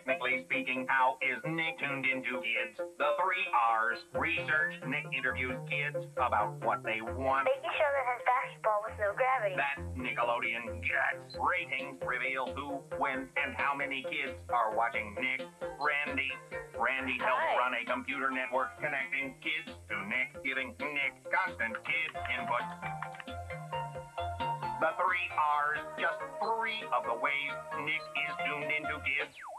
Technically speaking, how is Nick tuned into kids? The three R's. Research. Nick interviews kids about what they want. Making sure that his basketball with no gravity. That's Nickelodeon Jets. Ratings reveal who, when, and how many kids are watching Nick. Randy. Randy helps run a computer network connecting kids to Nick, giving Nick constant kid input. The three R's, just three of the ways Nick is tuned into kids.